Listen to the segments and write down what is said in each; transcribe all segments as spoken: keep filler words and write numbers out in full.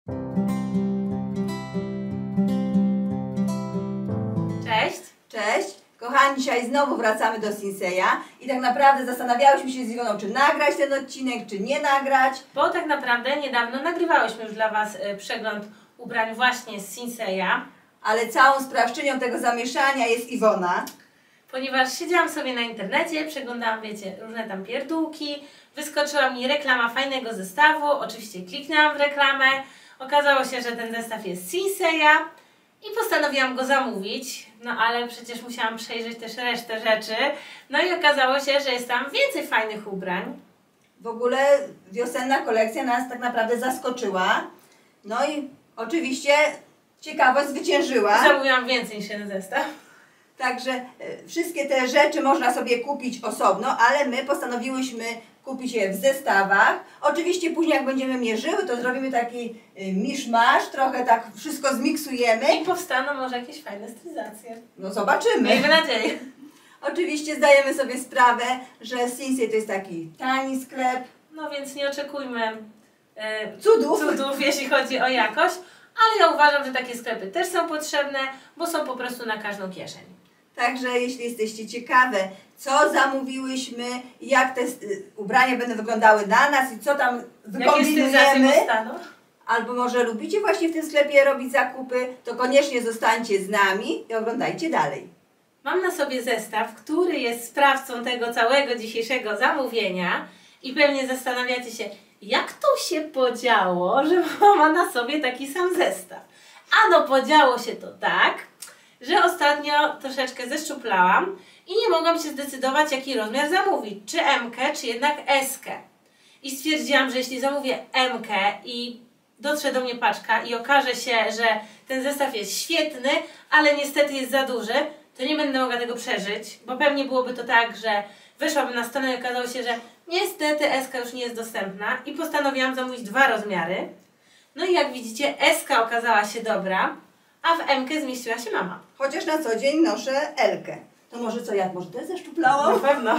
Cześć! Cześć! Kochani, dzisiaj znowu wracamy do Sinseya i tak naprawdę zastanawiałyśmy się z Iwoną, czy nagrać ten odcinek, czy nie nagrać. Bo tak naprawdę niedawno nagrywałyśmy już dla Was przegląd ubrań właśnie z Sinseya. Ale całą sprawczynią tego zamieszania jest Iwona. Ponieważ siedziałam sobie na internecie, przeglądałam, wiecie, różne tam pierdółki, wyskoczyła mi reklama fajnego zestawu, oczywiście kliknęłam w reklamę, okazało się, że ten zestaw jest z Sinseya i postanowiłam go zamówić, no ale przecież musiałam przejrzeć też resztę rzeczy, no i okazało się, że jest tam więcej fajnych ubrań. W ogóle wiosenna kolekcja nas tak naprawdę zaskoczyła, no i oczywiście ciekawość zwyciężyła. Zamówiłam więcej niż jeden zestaw. Także e, wszystkie te rzeczy można sobie kupić osobno, ale my postanowiłyśmy kupić je w zestawach. Oczywiście później jak będziemy mierzyły, to zrobimy taki y, miszmasz, trochę tak wszystko zmiksujemy. I powstaną może jakieś fajne stylizacje. No zobaczymy. Miejmy nadzieję. Oczywiście zdajemy sobie sprawę, że Sinsey to jest taki tani sklep. No więc nie oczekujmy e, Cudów. cudów, jeśli chodzi o jakość, ale ja uważam, że takie sklepy też są potrzebne, bo są po prostu na każdą kieszeń. Także jeśli jesteście ciekawe, co zamówiłyśmy, jak te y, ubrania będą wyglądały na nas i co tam wykombinujemy, albo może lubicie właśnie w tym sklepie robić zakupy, to koniecznie zostańcie z nami i oglądajcie dalej. Mam na sobie zestaw, który jest sprawcą tego całego dzisiejszego zamówienia i pewnie zastanawiacie się, jak to się podziało, że mama na sobie taki sam zestaw. Ano podziało się to tak, że ostatnio troszeczkę zeszczuplałam i nie mogłam się zdecydować, jaki rozmiar zamówić, czy M-kę, czy jednak S-kę. I stwierdziłam, że jeśli zamówię M-kę i dotrze do mnie paczka i okaże się, że ten zestaw jest świetny, ale niestety jest za duży, to nie będę mogła tego przeżyć, bo pewnie byłoby to tak, że weszłabym na stronę i okazało się, że niestety S-ka już nie jest dostępna i postanowiłam zamówić dwa rozmiary. No i jak widzicie, S-ka okazała się dobra, a w M-kę zmieściła się mama. Chociaż na co dzień noszę L-kę. To może co, jak może też zeszczuplałam? Na pewno.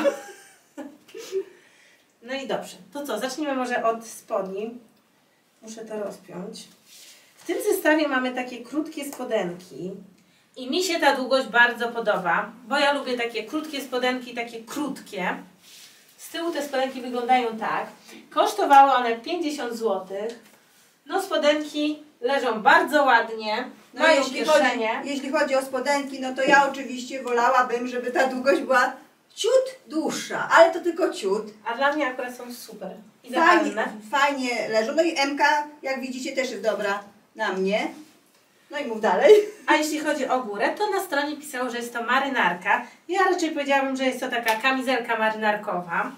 No i dobrze, to co, zacznijmy może od spodni. Muszę to rozpiąć. W tym zestawie mamy takie krótkie spodenki i mi się ta długość bardzo podoba, bo ja lubię takie krótkie spodenki, takie krótkie. Z tyłu te spodenki wyglądają tak. Kosztowały one pięćdziesiąt złotych. No spodenki leżą bardzo ładnie, No mają jeśli chodzi, kieszenie. jeśli chodzi o spodenki, no to ja oczywiście wolałabym, żeby ta długość była ciut dłuższa, ale to tylko ciut. A dla mnie akurat są super. Fajnie, Idealne. fajnie leżą. No i M-ka, jak widzicie, też jest dobra na mnie. No i mów dalej. A jeśli chodzi o górę, to na stronie pisało, że jest to marynarka. Ja raczej powiedziałabym, że jest to taka kamizelka marynarkowa.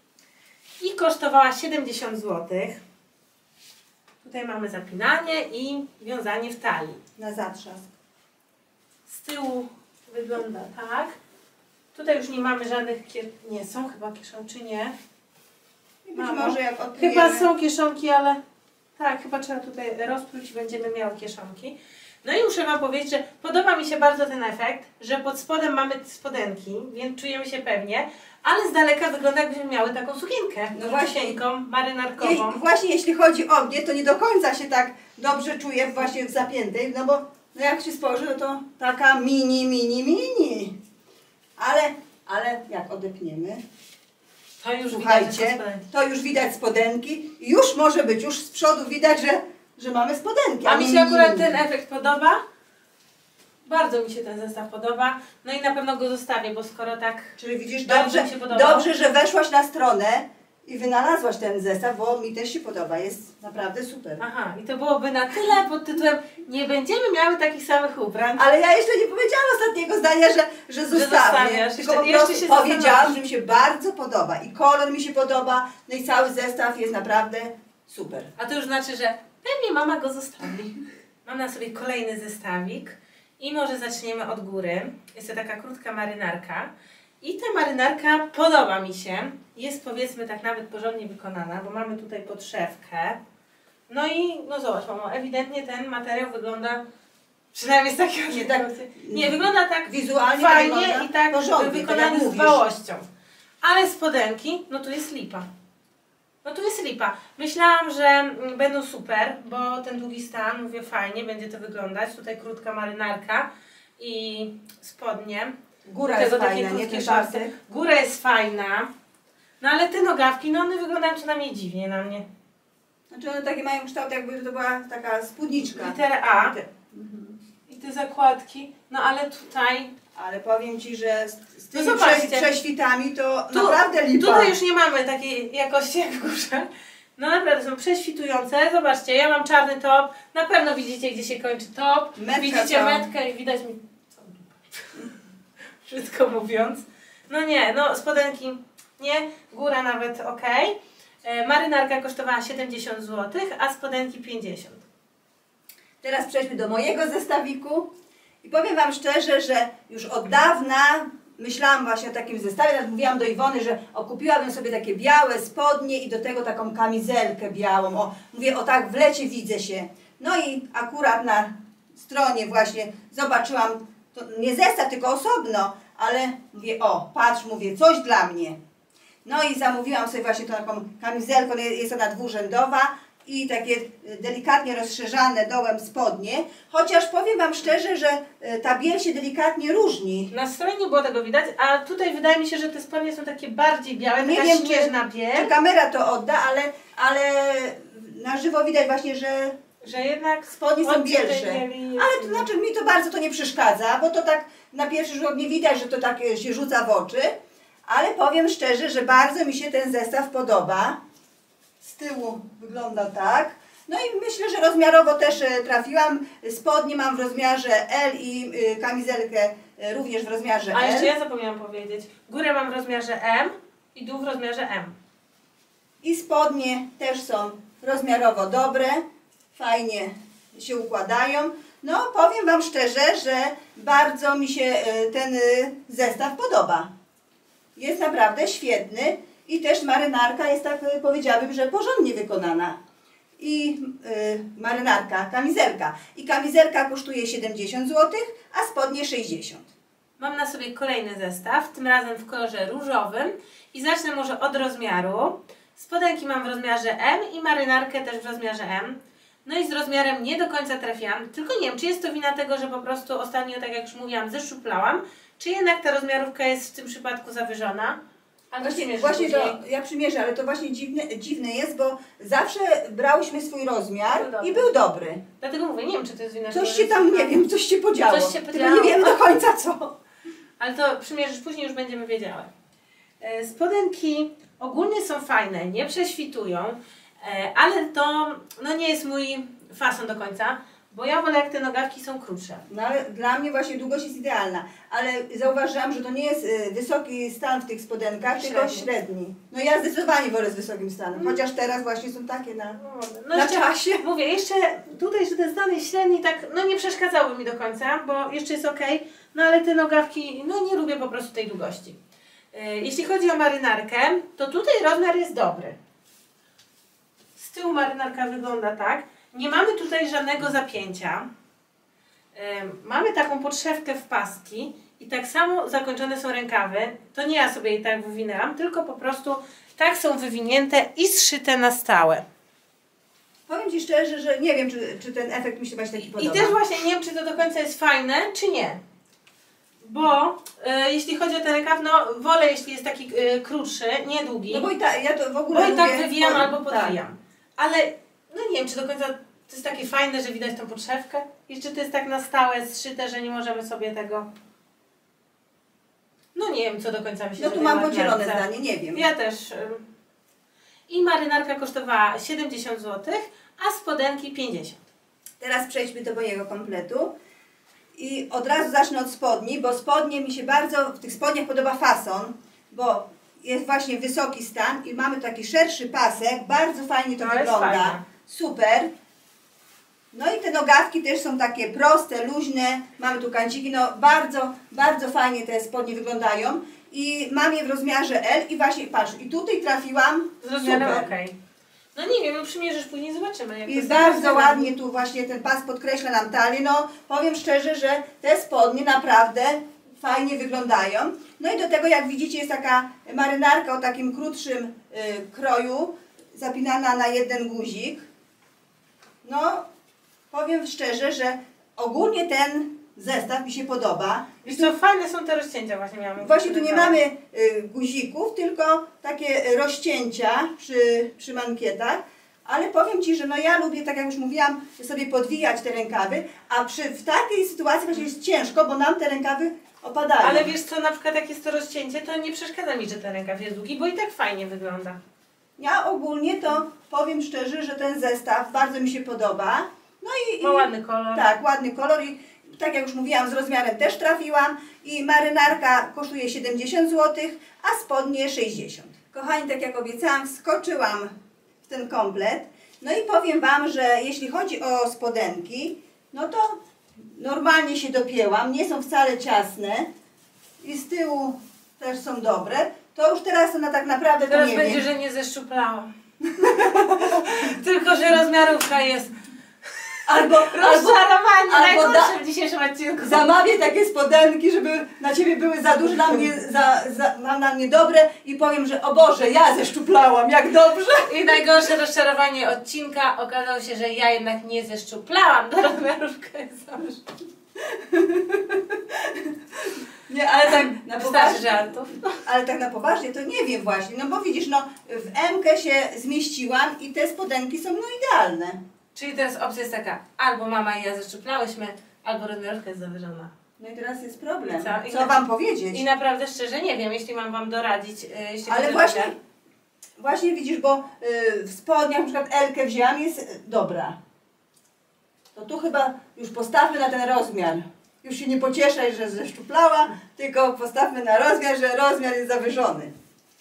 I kosztowała siedemdziesiąt złotych. Tutaj mamy zapinanie i wiązanie w talii. Na zatrzask. Z tyłu wygląda tak. Tutaj już nie mamy żadnych kier... Nie, są chyba kieszonki, czy nie? I być Mamo. może jak odkryjemy... Chyba są kieszonki, ale tak, chyba trzeba tutaj rozpróć i będziemy miały kieszonki. No i muszę Wam powiedzieć, że podoba mi się bardzo ten efekt, że pod spodem mamy spodenki, więc czujemy się pewnie, ale z daleka wygląda, jakbyśmy miały taką sukienkę. No właśnie. Marynarkową. Je, właśnie jeśli chodzi o mnie, to nie do końca się tak dobrze czuję właśnie w zapiętej, no bo no jak się spojrzy, no to taka mini, mini, mini. Ale, ale jak odepniemy, To już słuchajcie, widać, że są spodenki. to już widać spodenki i już może być, już z przodu widać, że, że mamy spodenki. A nie mi się akurat mini. ten efekt podoba. Bardzo mi się ten zestaw podoba. No i na pewno go zostawię, bo skoro tak... Czyli widzisz, Bardzo dobrze, mi się podobał. dobrze, że weszłaś na stronę i wynalazłaś ten zestaw, bo mi też się podoba, jest naprawdę super. Aha, i to byłoby na tyle pod tytułem nie będziemy miały takich samych ubrań. Ale ja jeszcze nie powiedziałam ostatniego zdania, że, że zostawię. zostawiasz. Tylko Jeszcze- po jeszcze prostu się powiedziałam, zastanowisz. że mi się bardzo podoba. I kolor mi się podoba, no i cały zestaw jest naprawdę super. A to już znaczy, że pewnie mama go zostawi. Mam na sobie kolejny zestawik i może zaczniemy od góry. Jest to taka krótka marynarka. I ta marynarka podoba mi się. Jest powiedzmy tak nawet porządnie wykonana, bo mamy tutaj podszewkę. No i no zobacz mamo, ewidentnie ten materiał wygląda, przynajmniej z takiego... Nie, tak, nie wygląda tak wizualnie fajnie wygląda i tak porządnie, wykonany tak jak z mówisz. dbałością. Ale spodenki, no tu jest lipa. No tu jest lipa. Myślałam, że będą super, bo ten długi stan, mówię fajnie, będzie to wyglądać. Tutaj krótka marynarka i spodnie. Góra jest fajna, nie ten pasek. Góra jest fajna, no ale te nogawki, no one wyglądają co najmniej dziwnie na mnie. Znaczy one takie mają kształt, jakby to była taka spódniczka. Literę A. Mhm. I te zakładki, no ale tutaj... Ale powiem Ci, że z, z tymi no prze, prześwitami to tu, naprawdę lipa. Tutaj już nie mamy takiej jakości jak w górze. No naprawdę są prześwitujące. Zobaczcie, ja mam czarny top. Na pewno widzicie, gdzie się kończy top. Metka widzicie to... metkę i widać mi... Wszystko mówiąc. No nie, no spodenki nie, góra nawet ok. E, marynarka kosztowała siedemdziesiąt złotych, a spodenki pięćdziesiąt. Teraz przejdźmy do mojego zestawiku. I powiem Wam szczerze, że już od dawna myślałam właśnie o takim zestawie, nawet mówiłam do Iwony, że o, kupiłabym sobie takie białe spodnie i do tego taką kamizelkę białą. O, mówię, o tak w lecie widzę się. No i akurat na stronie właśnie zobaczyłam, to nie zestaw, tylko osobno, ale mówię, o, patrz, mówię, coś dla mnie. No i zamówiłam sobie właśnie tą taką kamizelkę, jest ona dwurzędowa. I takie delikatnie rozszerzane dołem spodnie, chociaż powiem Wam szczerze, że ta biel się delikatnie różni. Na stronie nie było tego widać, a tutaj wydaje mi się, że te spodnie są takie bardziej białe, nie taka wiem, śnieżna czy, biel. czy kamera to odda, ale, ale na żywo widać właśnie, że, że jednak spodnie są bielsze. Ale to znaczy mi to bardzo to nie przeszkadza, bo to tak na pierwszy rzut nie widać, że to tak się rzuca w oczy, ale powiem szczerze, że bardzo mi się ten zestaw podoba. Z tyłu wygląda tak. No i myślę, że rozmiarowo też trafiłam. Spodnie mam w rozmiarze L i kamizelkę również w rozmiarze A L. jeszcze ja zapomniałam powiedzieć. Górę mam w rozmiarze M i dół w rozmiarze M. I spodnie też są rozmiarowo dobre. Fajnie się układają. No powiem Wam szczerze, że bardzo mi się ten zestaw podoba. Jest naprawdę świetny. I też marynarka jest, tak powiedziałabym, że porządnie wykonana. I y, marynarka, kamizelka. I kamizelka kosztuje siedemdziesiąt złotych, a spodnie sześćdziesiąt. Mam na sobie kolejny zestaw, tym razem w kolorze różowym. I zacznę może od rozmiaru. Spodenki mam w rozmiarze M i marynarkę też w rozmiarze M. No i z rozmiarem nie do końca trafiłam. Tylko nie wiem, czy jest to wina tego, że po prostu ostatnio, tak jak już mówiłam, zeszuplałam. Czy jednak ta rozmiarówka jest w tym przypadku zawyżona. A właśnie właśnie to, ja przymierzę, ale to właśnie dziwne, dziwne jest, bo zawsze brałyśmy swój rozmiar był i był dobry. Dlatego mówię, nie wiem, czy to jest wina. Coś się tam, nie wiem, coś się podziało. Coś się podziało. Tylko nie wiem do końca co. Ale to przymierzysz, później już będziemy wiedziały. Spodenki ogólnie są fajne, nie prześwitują, ale to no nie jest mój fason do końca. Bo ja wolę, jak te nogawki są krótsze. No ale dla mnie właśnie długość jest idealna. Ale zauważyłam, że to nie jest y, wysoki stan w tych spodenkach, średni. Tylko średni. No ja zdecydowanie wolę z wysokim stanem. Hmm. Chociaż teraz właśnie są takie na, no na jeszcze, czasie. Mówię, jeszcze tutaj, że ten stan jest średni, tak no nie przeszkadzały mi do końca, bo jeszcze jest ok. No ale te nogawki, no nie lubię po prostu tej długości. Yy, jeśli chodzi o marynarkę, to tutaj rozmiar jest dobry. Z tyłu marynarka wygląda tak. Nie mamy tutaj żadnego zapięcia. Yy, mamy taką podszewkę w paski i tak samo zakończone są rękawy. To nie ja sobie jej tak wywinęłam, tylko po prostu tak są wywinięte i zszyte na stałe. Powiem Ci szczerze, że nie wiem, czy, czy ten efekt mi się właśnie taki podoba. I też właśnie nie wiem, czy to do końca jest fajne, czy nie. Bo yy, jeśli chodzi o ten rękaw, no wolę, jeśli jest taki yy, krótszy, nie długi. No bo i tak, ja to w ogóle Bo i tak lubię wywijam pod... albo podwijam. Tak. Ale no nie wiem, czy do końca to jest takie fajne, że widać tą podszewkę. I czy to jest tak na stałe zszyte, że nie możemy sobie tego... No nie wiem, co do końca mi się No tu mam podzielone zdanie, nie wiem. Ja też. Yy. I marynarka kosztowała siedemdziesiąt złotych, a spodenki pięćdziesiąt. Teraz przejdźmy do mojego kompletu. I od razu zacznę od spodni, bo spodnie mi się bardzo, w tych spodniach podoba fason, bo jest właśnie wysoki stan i mamy taki szerszy pasek, bardzo fajnie to, to wygląda. Super. No i te nogawki też są takie proste, luźne, mamy tu kanciki, no bardzo, bardzo fajnie te spodnie wyglądają. I mam je w rozmiarze L i właśnie, patrz, i tutaj trafiłam z rozmiarem ok. No nie wiem, no przymierzysz, później zobaczymy. Jak I bardzo ładnie tu właśnie ten pas podkreśla nam talię. No powiem szczerze, że te spodnie naprawdę fajnie wyglądają. No i do tego, jak widzicie, jest taka marynarka o takim krótszym y, kroju zapinana na jeden guzik. No, powiem szczerze, że ogólnie ten zestaw mi się podoba. Wiesz co, fajne są te rozcięcia właśnie miałam. Właśnie tu nie mamy y, guzików, tylko takie rozcięcia przy, przy mankietach. Ale powiem Ci, że no ja lubię, tak jak już mówiłam, sobie podwijać te rękawy, a przy, w takiej sytuacji właśnie jest ciężko, bo nam te rękawy opadają. Ale wiesz co, na przykład jak jest to rozcięcie, to nie przeszkadza mi, że ten rękaw jest długi, bo i tak fajnie wygląda. Ja ogólnie to powiem szczerze, że ten zestaw bardzo mi się podoba. No i, Ma i ładny kolor. Tak, ładny kolor i tak jak już mówiłam, z rozmiarem też trafiłam i marynarka kosztuje siedemdziesiąt złotych, a spodnie sześćdziesiąt. Kochani, tak jak obiecałam, wskoczyłam w ten komplet. No i powiem Wam, że jeśli chodzi o spodenki, no to normalnie się dopięłam, nie są wcale ciasne i z tyłu też są dobre. To już teraz ona tak naprawdę to Teraz nie będzie, wiem. że nie zeszczuplałam. Tylko, że rozmiarówka jest Albo, rozczarowanie albo najgorsze da- w dzisiejszym odcinku. Zamawię takie spodenki, żeby na Ciebie były za duże, dla mnie, za, za, na, na mnie dobre i powiem, że o Boże, ja zeszczuplałam, jak dobrze. I najgorsze rozczarowanie odcinka okazało się, że ja jednak nie zeszczuplałam. Ta rozmiarówka jest za duża. Nie, ale tak na Wystarczy poważnie, żartów. ale tak na poważnie to nie wiem właśnie, no bo widzisz, no w M-kę się zmieściłam i te spodenki są no idealne. Czyli teraz opcja jest taka, albo mama i ja zeszczuplałyśmy, albo rozmiarówka jest zawyżona. No i teraz jest problem. I co? I Co na- Wam powiedzieć? I naprawdę szczerze nie wiem, jeśli mam Wam doradzić, yy, jeśli Ale chodzi o właśnie, wymiar. właśnie widzisz, bo y, w spodniach na przykład L-kę wzięłam, jest y, dobra. To tu chyba już postawmy na ten rozmiar. Już się nie pocieszaj, że zeszczuplała, tylko postawmy na rozmiar, że rozmiar jest zawyżony.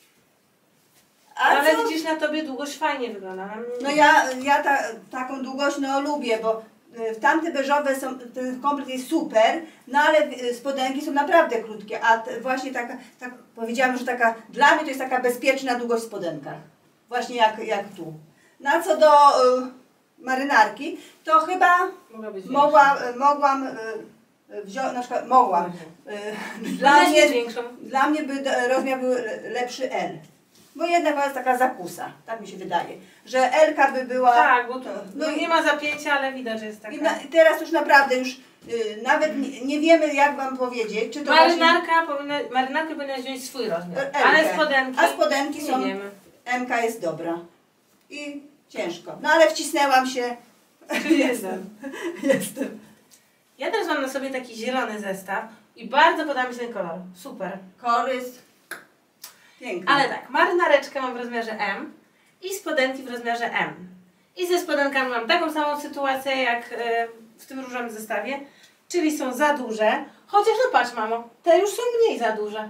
A Ale co? widzisz, na Tobie długość fajnie wygląda. Na mnie No nie. ja, ja ta, taką długość no lubię, bo y, tamte beżowe są, ten komplet jest super, no ale y, spodenki są naprawdę krótkie, a te, właśnie taka, tak powiedziałam, że taka, dla mnie to jest taka bezpieczna długość w spodenkach. Właśnie jak, jak tu. No a co do y, marynarki, to chyba Mogła być mogła, y, mogłam y, wziąć, na przykład mogłam. Y, dla, Dla mnie, większą. dla mnie by d- rozmiar był le- lepszy L. Bo jednak jest taka zakusa, tak mi się wydaje, że L-ka by była... Tak, bo tu No no i- nie ma zapięcia, ale widać, że jest taka. I na, teraz już naprawdę już y, nawet nie, nie wiemy jak Wam powiedzieć, czy to Marynarka powinna, marynarkę powinna wziąć swój rozmiar, L-kę. ale spodenki, A spodenki nie są, wiemy. M-ka jest dobra i ciężko. No ale wcisnęłam się. Czyli jestem. Jestem. Ja teraz mam na sobie taki zielony zestaw i bardzo podoba mi się ten kolor. Super. Korys. Piękny. Ale tak, marynareczkę mam w rozmiarze M i spodenki w rozmiarze M. I ze spodenkami mam taką samą sytuację jak e, w tym różowym zestawie, czyli są za duże, chociaż no patrz mamo, te już są mniej za duże.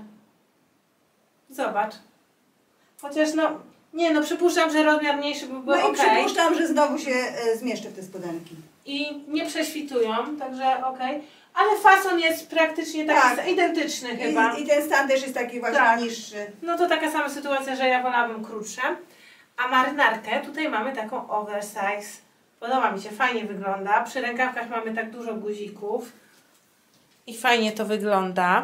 Zobacz. Chociaż no, nie no, przypuszczam, że rozmiar mniejszy by był No i ok. przypuszczam, że znowu się e, zmieszczę w te spodenki. I nie prześwitują, także ok. Ale fason jest praktycznie taki Tak. identyczny chyba. I, I ten stan też jest taki właśnie Tak. niższy. No to taka sama sytuacja, że ja wolałabym krótsze. A marynarkę tutaj mamy taką oversize. Podoba mi się, fajnie wygląda. Przy rękawkach mamy tak dużo guzików. I fajnie to wygląda.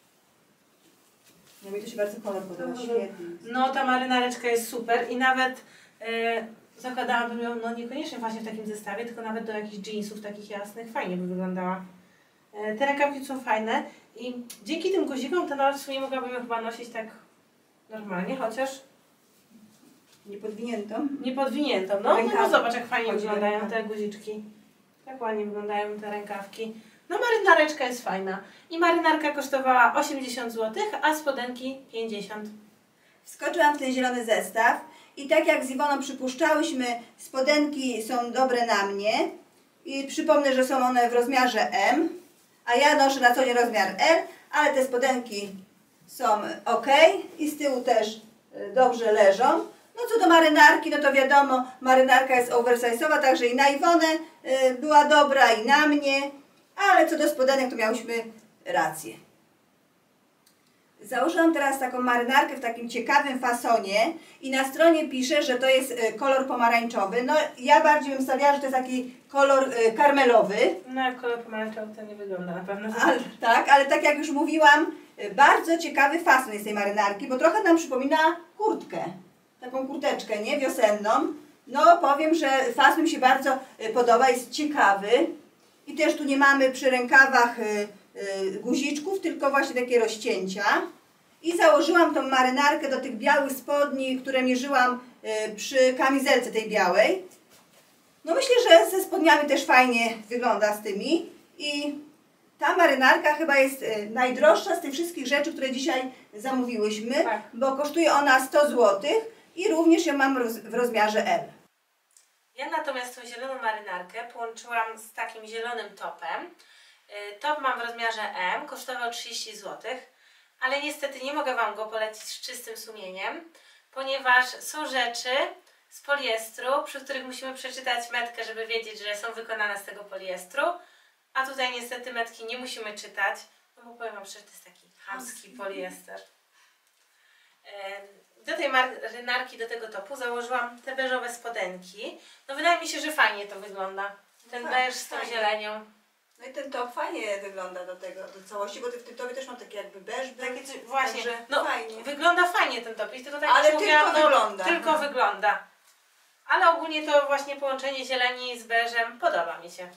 No mi to się bardzo kolor podoba, świetnie. No ta marynareczka jest super i nawet e, zakładałabym ją, no niekoniecznie właśnie w takim zestawie, tylko nawet do jakichś jeansów takich jasnych. Fajnie by wyglądała. E, te rękawki są fajne i dzięki tym guzikom to nawet w sumie mogłabym ją chyba nosić tak normalnie, chociaż Nie podwiniętą. nie podwiniętą. No, no, Rękawy. no zobacz jak fajnie Chodzi o wyglądają rękawy. te guziczki. Tak ładnie wyglądają te rękawki. No marynareczka jest fajna. I marynarka kosztowała osiemdziesiąt złotych, a spodenki pięćdziesiąt. Wskoczyłam w ten zielony zestaw i tak jak z Iwoną przypuszczałyśmy, spodenki są dobre na mnie i przypomnę, że są one w rozmiarze M, a ja noszę na co dzień rozmiar L, ale te spodenki są ok i z tyłu też y, dobrze leżą. No co do marynarki, no to wiadomo, marynarka jest oversize'owa, także i na Iwonę y, była dobra i na mnie, ale co do spodenek to miałyśmy rację. Założyłam teraz taką marynarkę w takim ciekawym fasonie i na stronie pisze, że to jest y, kolor pomarańczowy. No ja bardziej bym stawiała, że to jest taki kolor y, karmelowy. No jak kolor pomarańczowy to nie wygląda na pewno. Ale, tak, ale tak jak już mówiłam, y, bardzo ciekawy fason jest tej marynarki, bo trochę nam przypomina kurtkę. taką kurteczkę, nie? Wiosenną. No powiem, że fason mi się bardzo podoba, jest ciekawy. I też tu nie mamy przy rękawach guziczków, tylko właśnie takie rozcięcia. I założyłam tą marynarkę do tych białych spodni, które mierzyłam przy kamizelce tej białej. No myślę, że ze spodniami też fajnie wygląda z tymi. I ta marynarka chyba jest najdroższa z tych wszystkich rzeczy, które dzisiaj zamówiłyśmy, tak. Bo kosztuje ona sto złotych i również ją mam w rozmiarze L. Ja natomiast tą zieloną marynarkę połączyłam z takim zielonym topem. Top mam w rozmiarze M, kosztował trzydzieści złotych, ale niestety nie mogę Wam go polecić z czystym sumieniem, ponieważ są rzeczy z poliestru, przy których musimy przeczytać metkę, żeby wiedzieć, że są wykonane z tego poliestru, a tutaj niestety metki nie musimy czytać, no bo powiem Wam, że to jest taki chamski poliester. Do tej marynarki, do tego topu założyłam te beżowe spodenki. No wydaje mi się, że fajnie to wygląda. Ten beż z tą zielenią. No i ten top fajnie wygląda do tego, do całości, bo w tym topie też mam takie jakby beż. Takie coś, właśnie, także no fajnie. Wygląda fajnie ten top. I tylko tak ale jak tylko mówiłam, no, wygląda. Tylko hmm. wygląda. Ale ogólnie to właśnie połączenie zieleni z beżem podoba mi się.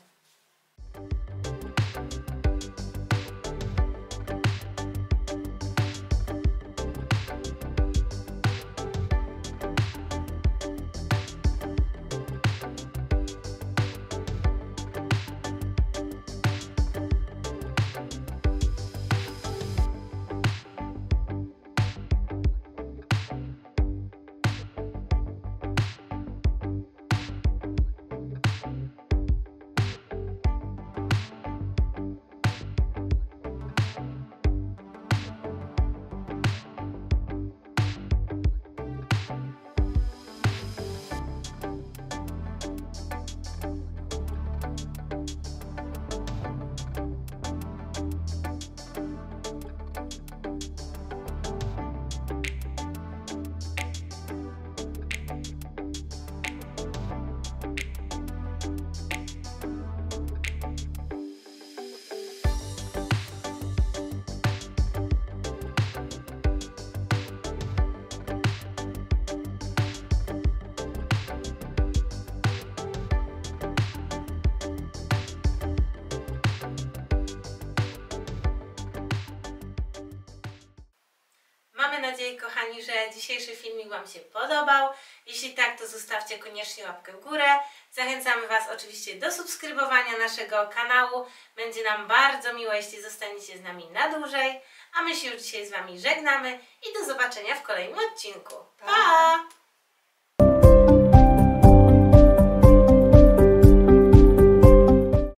Mamy nadzieję, kochani, że dzisiejszy filmik Wam się podobał. Jeśli tak, to zostawcie koniecznie łapkę w górę. Zachęcamy Was oczywiście do subskrybowania naszego kanału. Będzie nam bardzo miło, jeśli zostaniecie z nami na dłużej. A my się już dzisiaj z Wami żegnamy i do zobaczenia w kolejnym odcinku. Pa! Pa!